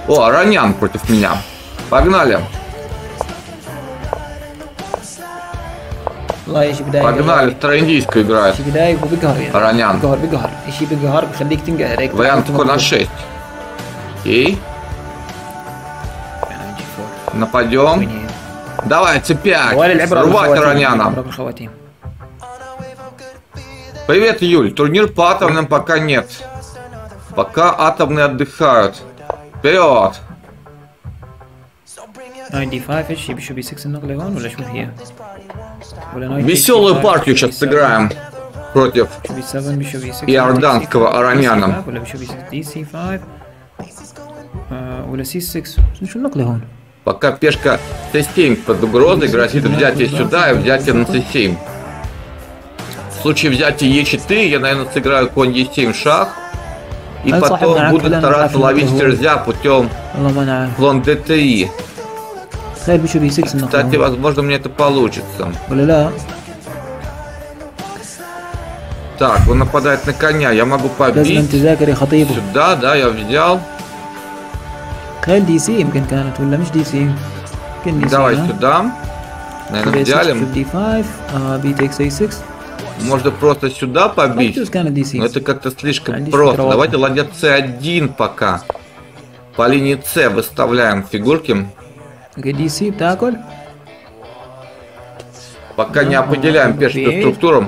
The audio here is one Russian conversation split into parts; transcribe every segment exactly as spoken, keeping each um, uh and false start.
О, Аранян против меня. Погнали. والله ايش بداية Погнали, второиндийскую играет. ايش بداية وبقهر يعني Аранян. بقهر بقهر ايش بقهر بخليك تنقهر هيك. Вариант такой на шесть. Окей. Нападем. Давай, цэ пять. Рвать Араняна. Привет, Юль. Турнир по атомным пока нет. Пока атомные отдыхают. Вперед! девяносто пять ايش شو بي ستة النقلة هون ولا شو هي؟ Веселую партию сейчас сыграем против иорданского Араняна. ولا بشو بي دي سي خمسة ولا сي ستة شو النقلة هون؟ Пока пешка цэ семь под угрозой, грозит взятие сюда и взятие на цэ семь. В случае взятия е четыре я, наверное, сыграю конь е семь шах. И потом буду стараться ловить ферзя путем слон дэ три. Кстати, возможно, мне это получится. Так, он нападает на коня. Я могу побить. Сюда, да, я взял. Давай сюда. Наверное, взяли. Можно просто сюда побить, но это как-то слишком просто. Давайте ладья цэ один пока. По линии С выставляем фигурки. Пока не определяем пешую структуру.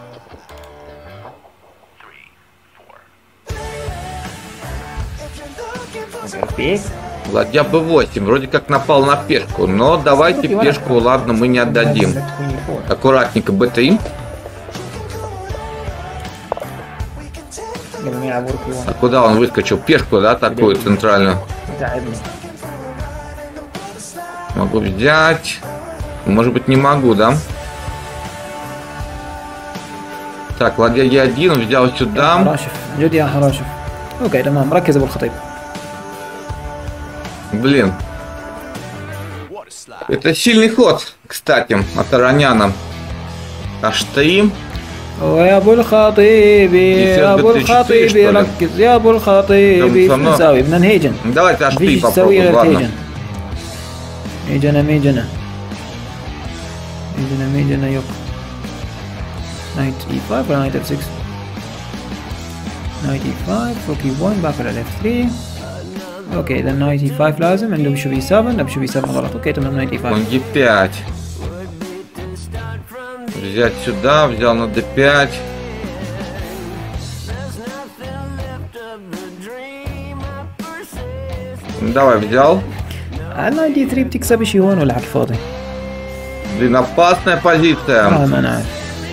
Ладья бэ восемь. Вроде как напал на пешку. Но давайте пешку, ладно, мы не отдадим. Аккуратненько бэ три. А куда он выскочил? Пешку, да, такую центральную? Могу взять. Может быть, не могу, да? Так, ладья е один взял сюда. Блин. Это сильный ход, кстати, от Араняна. аш три. يا ابو الخطيب يا ابو الخطيب ركز يا ابو الخطيب ايش نسوي؟ بدنا نهيجن. Давайте аш три попробуем, ладно. ميجنا ميجنا ميجنا ميجنا يوك نايت اي خمسة ولا نايت اف ستة؟ نايت اي خمسة روكي واحد باك على اف ثلاثة. اوكي اذا نايت اي خمسة لازم عنده بشو بي سبعة. لا بشو بي سبعة غلط. اوكي تمام نايت اي خمسة. Конь е пять. Взять сюда, взял на дэ пять. Давай, взял. А на дэ три بتكسب شي هون ولا حكي فاضي؟ Блин, опасная позиция. اه ما انا عارف.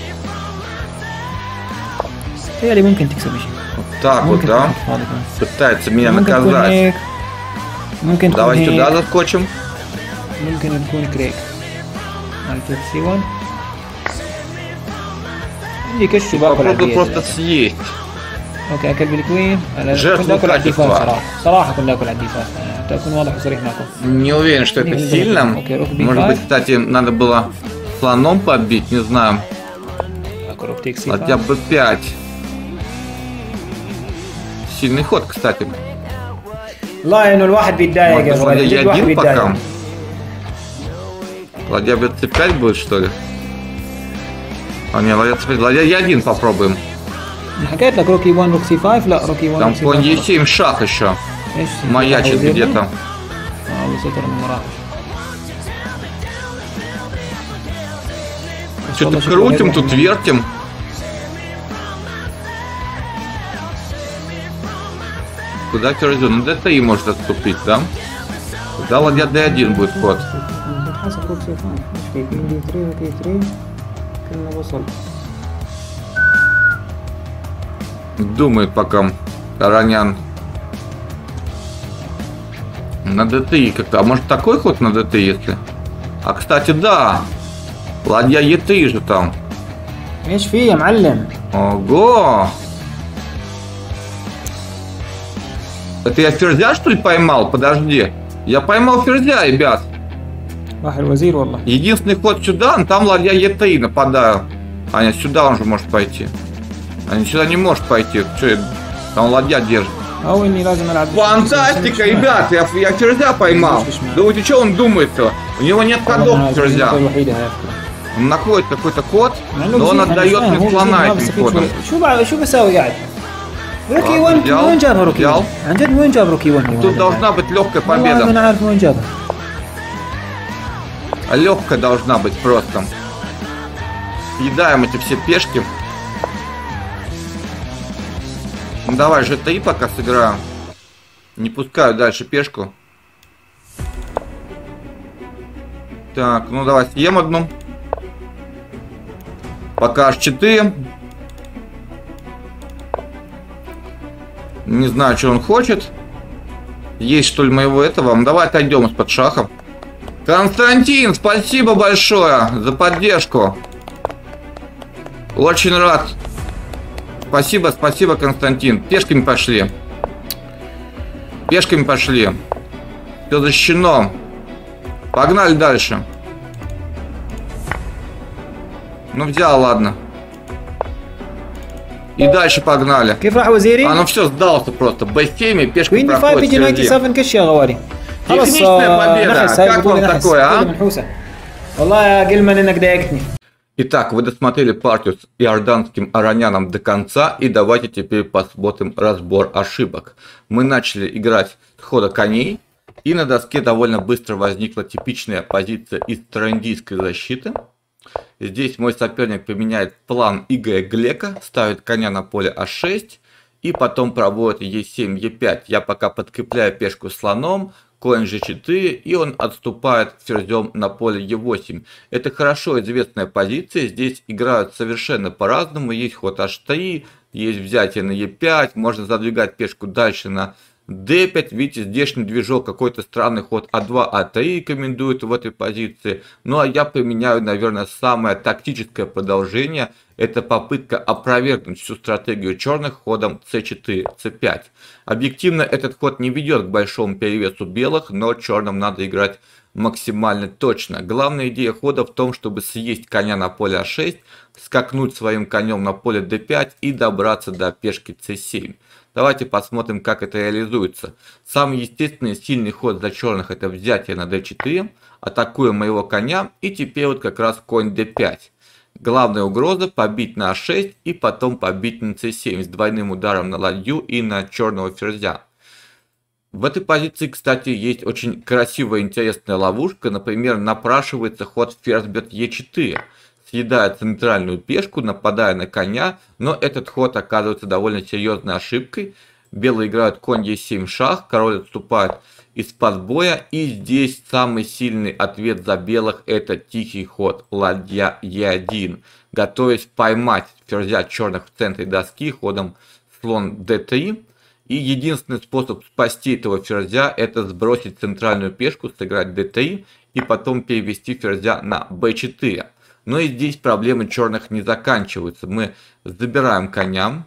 تخيلي ممكن تكسب شي. Вот так вот, да? Пытается меня наказать. ممكن Давай сюда заскочим. ممكن يكون كريك. على سي واحد. Попробуй просто съесть. اوكي اكل بالكوين. Жертву كنت اكل على الدفاع качества. صراحه. صراحه كنت اكل على الدفاع. تكون واضح وصريح معكم. Не уверен, что это сильно. Может быть, кстати, надо было слоном побить, не знаю. Хотя бы пять. Сильный ход, кстати. والله انه الواحد بيتضايق يا ладья زلمه. е один пока. Ладья бэ цэ пять будет, что ли? А не, ладья цэ пять. Ладья е один попробуем. حكيت لك روكي واحد روكسي خمسة. لا روكي واحد Там конь е семь шах еще. Маячит где-то. اه وسطر من وراه. Что-то крутим, тут вертим. Куда ферзю? Ну дэ три может отступить, да? Тогда ладья дэ один будет ход. Думает пока Аранян. На дэ три как-то. А может такой ход на дэ три, если? А кстати, да. Ладья е три же там. ايش في يا معلم؟ Ого! Это я ферзя, что ли, поймал? Подожди. Я поймал ферзя, ребят. راح الوزير والله. Единственный ход сюда, но там ладья е три, нападаю. А нет, сюда он же может пойти. А не сюда не может пойти. Что, там ладья держит. او اني لازم العب. Фантастика, ребят, я, я ферзя поймал. Думаете, что он думает-то? У него нет ходов ферзя. Он находит какой-то код, но он отдает мне слона этим кодом. شو شو بسوي قاعد؟ روكي واحد وين جابها روكي واحد؟ عن جد وين جاب روكي واحد؟ Тут должна быть легкая победа. انا عارف وين جابها. Легкая должна быть просто. Съедаем эти все пешки. Ну давай же три пока сыграю. Не пускаю дальше пешку. Так, ну давай съем одну. Пока аш четыре. Не знаю, что он хочет. Есть что ли моего этого? Ну, давай отойдем из-под шаха. Константин, спасибо большое за поддержку. Очень рад. Спасибо, спасибо, Константин. Пешками пошли. Пешками пошли. Все защищено. Погнали дальше. Ну взял, ладно. И дальше погнали. А ну все, сдался просто. бэ семь и пешка проходит впереди. Техничная победа. Как вам такое, а? Итак, вы досмотрели партию с иорданским ароняном до конца, и давайте теперь посмотрим разбор ошибок. Мы начали играть с хода коней, и на доске довольно быстро возникла типичная позиция из трандийской защиты. Здесь мой соперник применяет план Игоря Глека, ставит коня на поле а шесть, и потом проводит е семь, е пять. Я пока подкрепляю пешку слоном, конь же четыре, и он отступает ферзем на поле е восемь. Это хорошо известная позиция, здесь играют совершенно по-разному. Есть ход аш три, есть взятие на е пять, можно задвигать пешку дальше на дэ пять. Видите, здешний движок, какой-то странный ход а два, а три рекомендует в этой позиции. Ну а я применяю, наверное, самое тактическое продолжение. Это попытка опровергнуть всю стратегию черных ходом цэ четыре, цэ пять. Объективно этот ход не ведет к большому перевесу белых, но черным надо играть максимально точно. Главная идея хода в том, чтобы съесть коня на поле а шесть, скакнуть своим конем на поле дэ пять и добраться до пешки цэ семь. Давайте посмотрим, как это реализуется. Самый естественный сильный ход за черных — это взятие на дэ четыре. Атакуем моего коня, и теперь вот как раз конь дэ пять. Главная угроза — побить на а шесть и потом побить на цэ семь с двойным ударом на ладью и на черного ферзя. В этой позиции, кстати, есть очень красивая интересная ловушка. Например, напрашивается ход ферзь бьет е четыре. Съедая центральную пешку, нападая на коня, но этот ход оказывается довольно серьезной ошибкой. Белые играют конь е семь шах, король отступает из-под боя, и здесь самый сильный ответ за белых — это тихий ход ладья е один, готовясь поймать ферзя черных в центре доски ходом слон дэ три. И единственный способ спасти этого ферзя — это сбросить центральную пешку, сыграть дэ три и потом перевести ферзя на бэ четыре. Но и здесь проблемы черных не заканчиваются. Мы забираем коня,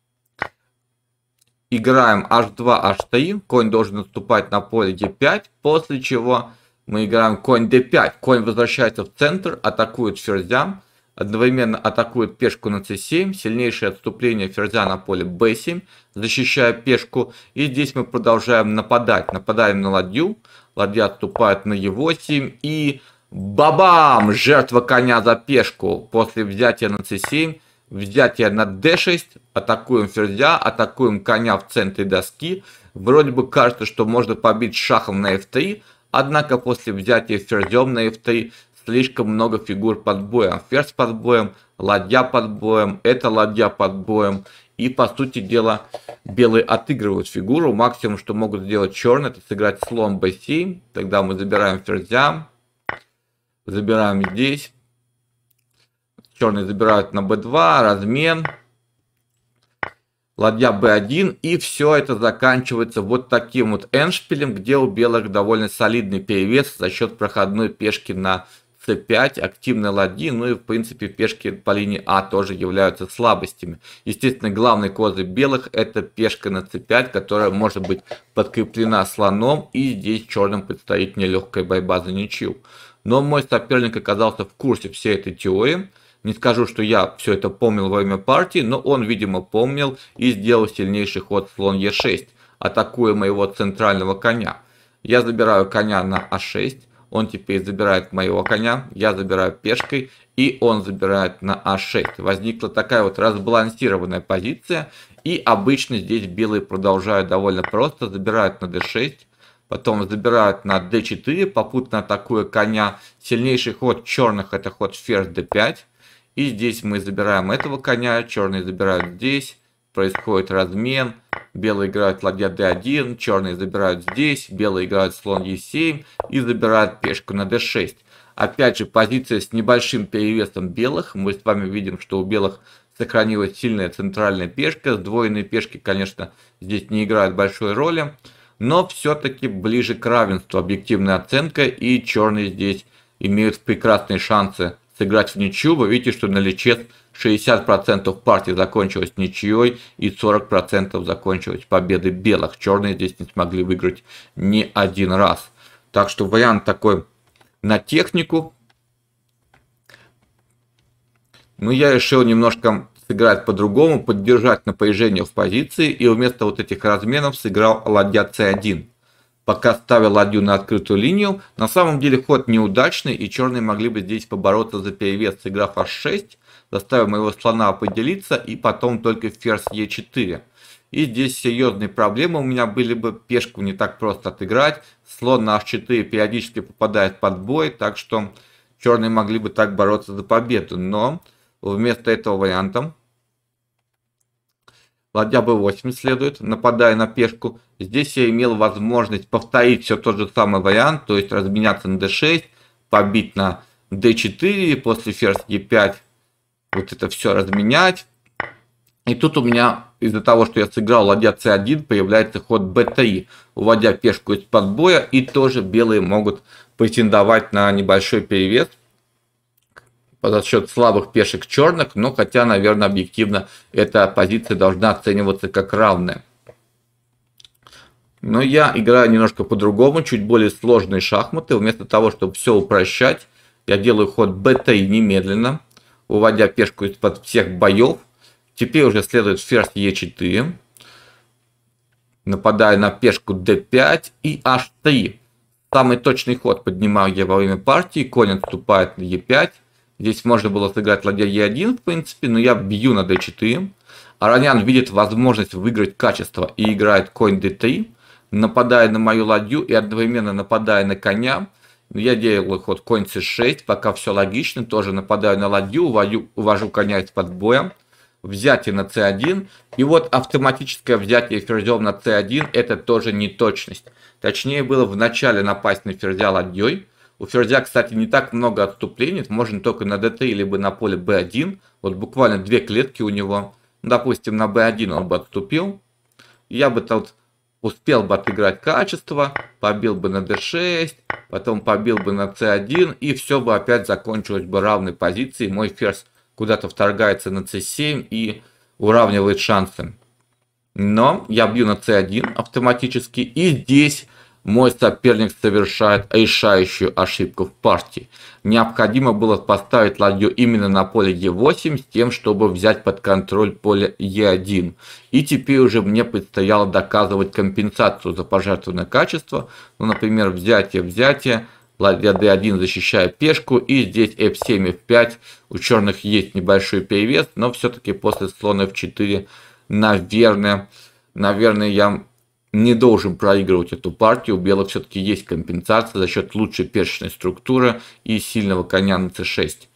играем аш два, аш три, конь должен наступать на поле е пять, после чего мы играем конь дэ пять. Конь возвращается в центр, атакует ферзя, одновременно атакует пешку на цэ семь, сильнейшее отступление ферзя на поле бэ семь, защищая пешку. И здесь мы продолжаем нападать. Нападаем на ладью, ладья отступает на е восемь, и бабам! Жертва коня за пешку. После взятия на цэ семь, взятие на дэ шесть, атакуем ферзя, атакуем коня в центре доски. Вроде бы кажется, что можно побить шахом на эф три, однако после взятия ферзем на эф три слишком много фигур под боем. Ферзь под боем, ладья под боем, это ладья под боем. И по сути дела белые отыгрывают фигуру. Максимум, что могут сделать черные, это сыграть слон бэ семь. Тогда мы забираем ферзя. Забираем здесь. Черные забирают на бэ два, размен. Ладья бэ один. И все это заканчивается вот таким вот эндшпилем, где у белых довольно солидный перевес за счет проходной пешки на цэ пять, активной ладьи. Ну и в принципе пешки по линии А тоже являются слабостями. Естественно, главный козырь белых — это пешка на цэ пять, которая может быть подкреплена слоном. И здесь черным предстоит нелегкая борьба за ничью. Но мой соперник оказался в курсе всей этой теории. Не скажу, что я все это помнил во время партии, но он, видимо, помнил и сделал сильнейший ход слон е шесть. атакуя моего центрального коня. Я забираю коня на а шесть, он теперь забирает моего коня, я забираю пешкой, и он забирает на а шесть. Возникла такая вот разбалансированная позиция, и обычно здесь белые продолжают довольно просто, забирают на дэ шесть, потом забирают на дэ четыре, попутно атакуя коня. Сильнейший ход черных — это ход ферзь дэ пять, и здесь мы забираем этого коня, черные забирают здесь, происходит размен, белые играют ладья дэ один, черные забирают здесь, белые играют слон е семь и забирают пешку на дэ шесть. Опять же, позиция с небольшим перевесом белых. Мы с вами видим, что у белых сохранилась сильная центральная пешка. Сдвоенные пешки, конечно, здесь не играют большой роли, но все-таки ближе к равенству объективная оценка, и черные здесь имеют прекрасные шансы сыграть в ничью. Вы видите, что на личес шестьдесят процентов партий закончилось ничьей и сорок процентов закончилось победой белых. Черные здесь не смогли выиграть ни один раз. Так что вариант такой на технику. Но я решил немножко сыграть по-другому, поддержать напряжение в позиции, и вместо вот этих разменов сыграл ладья цэ один. Пока ставил ладью на открытую линию. На самом деле ход неудачный, и черные могли бы здесь побороться за перевес, сыграв аш шесть, заставив моего слона определиться, и потом только ферзь е четыре. И здесь серьезные проблемы у меня были бы, пешку не так просто отыграть, слон на аш четыре периодически попадает под бой, так что черные могли бы так бороться за победу. Но вместо этого варианта ладья бэ восемь следует, нападая на пешку. Здесь я имел возможность повторить все тот же самый вариант, то есть разменяться на дэ шесть, побить на дэ четыре, после ферзь е пять вот это все разменять. И тут у меня из-за того, что я сыграл ладья цэ один, появляется ход бэ три, уводя пешку из-под боя, и тоже белые могут претендовать на небольшой перевес за счет слабых пешек черных, но хотя, наверное, объективно эта позиция должна оцениваться как равная. Но я играю немножко по-другому, чуть более сложные шахматы. Вместо того, чтобы все упрощать, я делаю ход бэ три немедленно, уводя пешку из-под всех боев. Теперь уже следует ферзь е четыре, нападая на пешку дэ пять и аш три. Самый точный ход поднимаю я во время партии, конь отступает на е пять. Здесь можно было сыграть ладья е один, в принципе, но я бью на дэ четыре. Аронян видит возможность выиграть качество и играет конь дэ три, нападая на мою ладью и одновременно нападая на коня. Я делаю ход конь цэ шесть, пока все логично, тоже нападаю на ладью, увожу, увожу коня из-под боя. Взятие на цэ один, и вот автоматическое взятие ферзем на цэ один — это тоже неточность. Точнее было в начале напасть на ферзя ладьей. У ферзя, кстати, не так много отступлений, можно только на дэ три либо на поле бэ один. Вот буквально две клетки у него. Допустим, на бэ один он бы отступил. Я бы тут успел бы отыграть качество, побил бы на дэ шесть, потом побил бы на цэ один, и все бы опять закончилось бы равной позицией. Мой ферзь куда-то вторгается на цэ семь и уравнивает шансы. Но я бью на цэ один автоматически, и здесь мой соперник совершает решающую ошибку в партии. Необходимо было поставить ладью именно на поле е восемь с тем, чтобы взять под контроль поле е один. И теперь уже мне предстояло доказывать компенсацию за пожертвованное качество. Ну, например, взятие, взятие. Ладья дэ один защищая пешку, и здесь эф семь, эф пять. У черных есть небольшой перевес, но все-таки после слона эф четыре, наверное, наверное, я не должен проигрывать эту партию. У белых все-таки есть компенсация за счет лучшей пешечной структуры и сильного коня на цэ шесть.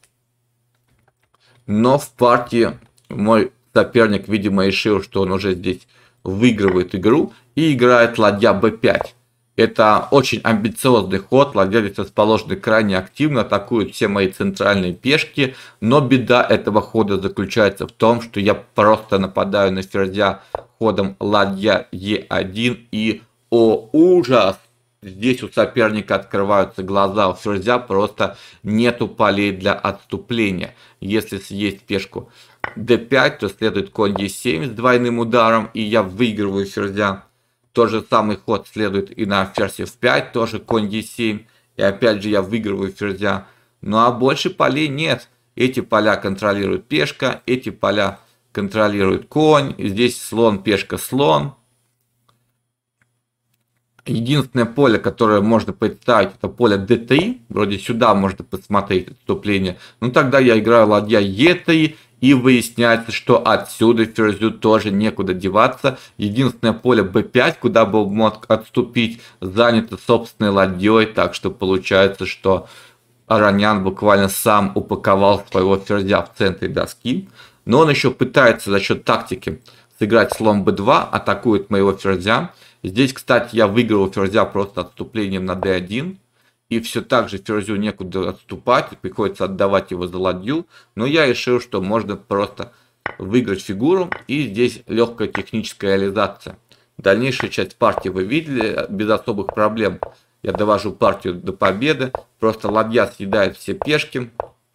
Но в партии мой соперник, видимо, решил, что он уже здесь выигрывает игру, и играет ладья бэ пять. Это очень амбициозный ход, ладья здесь расположена крайне активно, атакуют все мои центральные пешки, но беда этого хода заключается в том, что я просто нападаю на ферзя ходом ладья е один, и, о ужас, здесь у соперника открываются глаза, у ферзя просто нету полей для отступления. Если съесть пешку дэ пять, то следует конь е семь с двойным ударом, и я выигрываю ферзя. Тот же самый ход следует и на ферзь эф пять, тоже конь е семь. И опять же я выигрываю ферзя. Ну а больше полей нет. Эти поля контролирует пешка, эти поля контролирует конь. И здесь слон, пешка, слон. Единственное поле, которое можно представить, это поле дэ три. Вроде сюда можно посмотреть отступление. Но тогда я играю ладья е три. И выясняется, что отсюда ферзю тоже некуда деваться. Единственное поле бэ пять, куда бы он мог отступить, занято собственной ладьей. Так что получается, что Аронян буквально сам упаковал своего ферзя в центре доски. Но он еще пытается за счет тактики сыграть слон бэ два, атакует моего ферзя. Здесь, кстати, я выиграл ферзя просто отступлением на дэ один. И все так же ферзю некуда отступать, приходится отдавать его за ладью. Но я решил, что можно просто выиграть фигуру. И здесь легкая техническая реализация. Дальнейшая часть партии вы видели без особых проблем. Я довожу партию до победы. Просто ладья съедает все пешки.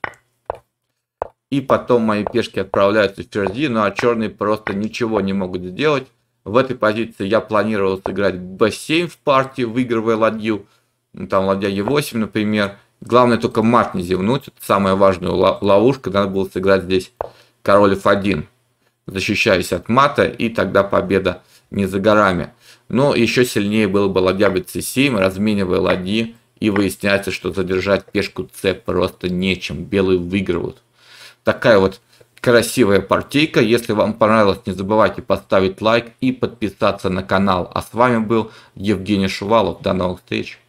И потом мои пешки отправляются в ферзи. Ну а черные просто ничего не могут сделать. В этой позиции я планировал сыграть бэ семь в партии, выигрывая ладью. Там ладья е восемь, например. Главное только мат не зевнуть. Это самая важная ловушка. Надо было сыграть здесь король эф один, защищаясь от мата. И тогда победа не за горами. Но еще сильнее было бы ладья бэ цэ семь, разменивая ладьи. И выясняется, что задержать пешку С просто нечем. Белые выигрывают. Такая вот красивая партийка. Если вам понравилось, не забывайте поставить лайк и подписаться на канал. А с вами был Евгений Шувалов. До новых встреч.